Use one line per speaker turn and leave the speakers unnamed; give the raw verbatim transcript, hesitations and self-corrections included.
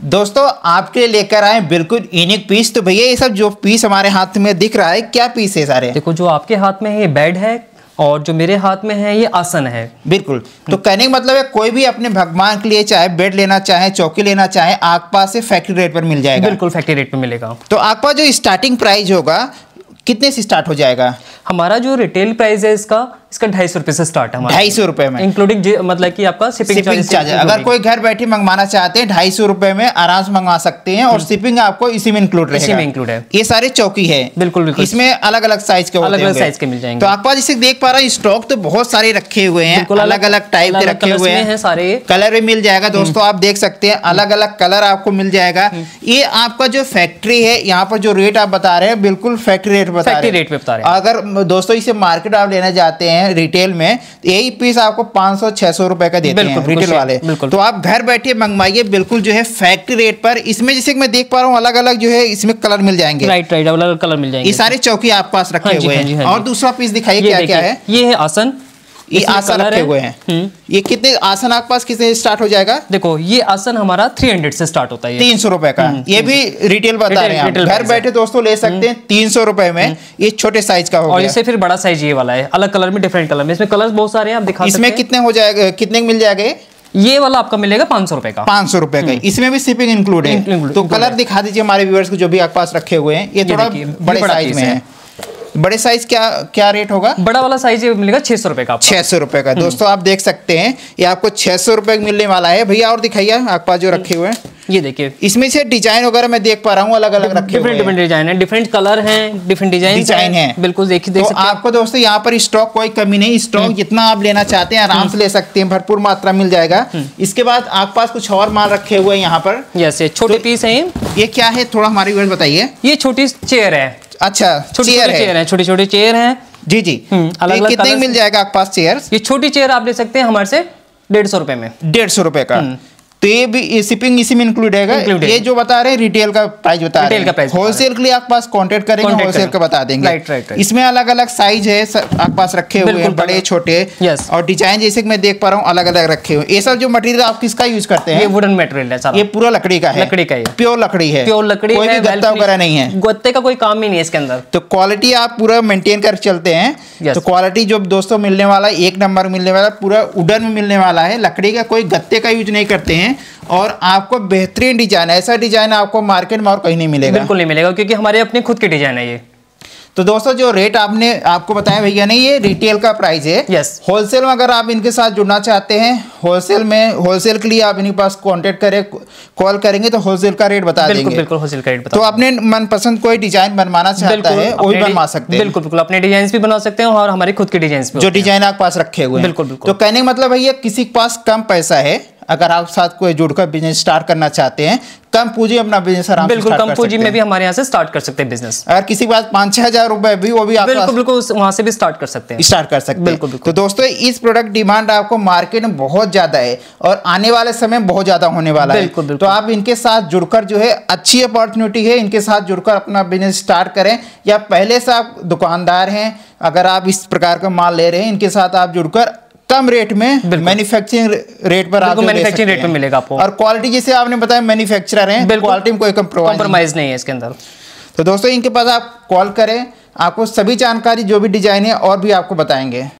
दोस्तों आपके लिए लेकर आए बिल्कुल यूनिक पीस। तो भैया ये सब जो पीस हमारे हाथ में दिख रहा है क्या पीस है सारे?
देखो जो आपके हाथ में है ये बेड है और जो मेरे हाथ में है ये आसन है।
बिल्कुल, तो कहने का मतलब है कोई भी अपने भगवान के लिए चाहे बेड लेना चाहे, चौकी लेना चाहे, आपके पास से फैक्ट्री रेट पर मिल जाएगा।
बिल्कुल फैक्ट्री रेट पर मिलेगा।
तो आपका जो स्टार्टिंग प्राइस होगा कितने से स्टार्ट हो जाएगा?
हमारा जो रिटेल प्राइस है इसका इसका ढाई सौ रुपए से स्टार्ट है।
ढाई सौ रुपए में
इंक्लूडिंग मतलब कि आपका शिपिंग चार्ज।
अगर कोई घर बैठे मंगवाना चाहते हैं ढाई सौ रुपए में आराम से मंगवा सकते हैं और शिपिंग आपको इसी में इंक्लूड रहेगा।
इसी में इंक्लूड है।
ये सारे चौकी है।
बिल्कुल बिल्कुल।
इसमें अलग अलग साइज के
अलग अलग साइज के मिल जाएंगे।
तो आपको जिसे देख पा रहा हूँ स्टॉक तो बहुत सारे रखे हुए हैं, अलग अलग टाइप के रखे हुए हैं सारे। कलर भी मिल जाएगा दोस्तों, आप देख सकते हैं अलग अलग कलर आपको मिल जाएगा। ये आपका जो फैक्ट्री है यहाँ पर जो रेट आप बता रहे हैं बिल्कुल फैक्ट्री रेट बता रहे हैं। अगर दोस्तों इसे मार्केट आप लेने जाते हैं रिटेल में यही पीस आपको पाँच सौ छह सौ रुपए का देते हैं रिटेल वाले। तो आप घर बैठे मंगवाइए बिल्कुल जो है फैक्ट्री रेट पर। इसमें जैसे मैं देख पा रहा हूँ अलग अलग जो है इसमें कलर मिल जाएंगे।
राइट राइट, अलग अलग कलर मिल जाएंगे।
ये सारे चौकी आप पास रखे हुए हैं। और दूसरा पीस दिखाइए क्या क्या है।
ये है आसन,
ये आसन रखे हुए हैं। ये कितने आसन आपके पास कितने स्टार्ट हो जाएगा?
देखो ये आसन हमारा तीन सौ से स्टार्ट होता है।
तीन सौ रुपए का ये भी रिटेल बता रहे हैं। घर बैठे दोस्तों ले सकते हैं तीन सौ रुपए में। ये छोटे साइज का हो
और इससे फिर बड़ा साइज ये वाला है, अलग कलर में, डिफरेंट कलर में। इसमें कलर बहुत सारे हैं, आप दिखा सकते हैं।
इसमें कितने हो जाएगा, कितने मिल जाएगा?
ये वाला आपका मिलेगा पाँच सौ रुपए का।
पाँच सौ रुपए का। इसमें भी शिपिंग इंक्लूड है। तो कलर दिखा दीजिए हमारे व्यूअर्स को जो भी आपके पास रखे हुए हैं। ये थोड़ा बड़े साइज में है। बड़े साइज क्या क्या रेट होगा?
बड़ा वाला साइज मिलेगा छह सौ रुपए का।
छह सौ रुपए का दोस्तों आप देख सकते हैं ये आपको छह सौ रुपए मिलने वाला है। भैया और दिखाइए आपके पास जो रखे हुए हैं।
ये देखिए इसमें
से डिजाइन वगैरह मैं देख पा रहा हूँ अलग अलग रखे
डिफरेंट डिफरेंट डिजाइन है, डिफरेंट कलर हैं, डिफरेंट डिजाइन
डिजाइन है।
बिल्कुल देखिए देख
तो
सकते हैं
आपको दोस्तों यहाँ पर स्टॉक कोई कमी नहीं। स्टॉक जितना आप लेना चाहते हैं आराम से ले सकते हैं, भरपूर मात्रा मिल जाएगा। इसके बाद आपके पास कुछ और माल रखे हुए हैं यहाँ पर।
जैसे छोटे पीस है।
ये क्या है थोड़ा हमारे व्यूअर्स बताइए।
ये छोटी चेयर है।
अच्छा
चेयर है, छोटी छोटी चेयर है
जी जी। अलग अलग कितने मिल जाएगा आपके पास चेयर?
ये छोटी चेयर आप ले सकते हैं हमारे से डेढ़ सौ रुपए में।
डेढ़ सौ रुपए का। तो ये भी शिपिंग इसी में इंक्लूड है। ये जो बता रहे हैं रिटेल का प्राइस बता रहे हैं। होलसेल के लिए आपके पास कांटेक्ट करेंगे, होलसेल का बता देंगे।
Right right.
इसमें अलग अलग साइज है आपके पास रखे हुए हैं, बड़े छोटे। और डिजाइन जैसे मैं देख पा रहा हूँ अलग अलग रखे हुए। ये सब जो मटेरियल आप किसका यूज करते हैं?
ये वुडन मटेरियल है सारा।
ये पूरा लकड़ी का है।
लकड़ी का है,
प्योर लकड़ी है।
प्योर लकड़ी,
कोई भी गत्ता वगैरह नहीं है।
गत्ते का कोई काम ही नहीं है इसके अंदर।
तो क्वालिटी आप पूरा मेंटेन कर चलते हैं। तो क्वालिटी जो दोस्तों मिलने वाला एक नंबर मिलने वाला, पूरा वुडन में मिलने वाला है। लकड़ी का कोई गत्ते का यूज नहीं करते हैं। और आपको बेहतरीन डिजाइन, ऐसा डिजाइन आपको मार्केट में और कहीं नहीं मिलेगा।
बिल्कुल नहीं मिलेगा क्योंकि हमारे अपने खुद के डिजाइन है ये।
तो दोस्तों जो रेट आपने आपको बताया भैया नहीं, ये रिटेल का प्राइस है।
यस।
होलसेल में अगर आप इनके साथ जुड़ना चाहते हैं, होलसेल में होलसेल के लिए आप इनके पास कांटेक्ट करें, कॉल करेंगे तो होलसेल का रेट बता
बिल्कुल,
देंगे।
बिल्कुल होलसेल का रेट बता।
तो अपने मनपसंद कोई डिजाइन बनवाना चाहता है वो भी बनवा सकते हैं।
बिल्कुल बिल्कुल अपने डिजाइन भी बना सकते हैं और हमारे खुद के डिजाइन
जो डिजाइन आपके पास रखे हुए हैं।
बिल्कुल बिल्कुल।
तो कहने का मतलब भैया किसी के पास कम पैसा है, अगर आप साथ कोई जुड़कर बिजनेस स्टार्ट करना चाहते हैं, कम पूंजी अपना बिजनेस आराम से
बिल्कुल कम पूंजी में भी हमारे यहाँ से स्टार्ट कर सकते हैं बिजनेस।
अगर किसी के पास पाँच छह हजार रुपए भी वो भी आप
बिल्कुल बिल्कुल वहां से भी स्टार्ट कर सकते हैं
स्टार्ट कर सकते हैं।
बिल्कुल बिल्कुल।
तो दोस्तों इस प्रोडक्ट डिमांड आपको मार्केट में बहुत ज्यादा है और आने वाले समय में बहुत ज्यादा होने वाला है।
बिल्कुल बिल्कुल।
तो आप इनके साथ जुड़कर जो है अच्छी अपॉर्चुनिटी है, इनके साथ जुड़कर अपना बिजनेस स्टार्ट करें। या पहले से आप दुकानदार हैं, अगर आप इस प्रकार का माल ले रहे हैं, इनके साथ आप जुड़कर कम रेट में मैन्युफैक्चरिंग रेट पर आपको
मैन्युफैक्चरिंग रेट में मिलेगा आपको।
और क्वालिटी जैसे आपने बताया मैन्युफैक्चरर हैं, क्वालिटी में कोई
कॉम्प्रोमाइज नहीं है इसके अंदर।
तो दोस्तों इनके पास आप कॉल करें, आपको सभी जानकारी जो भी डिजाइन है और भी आपको बताएंगे।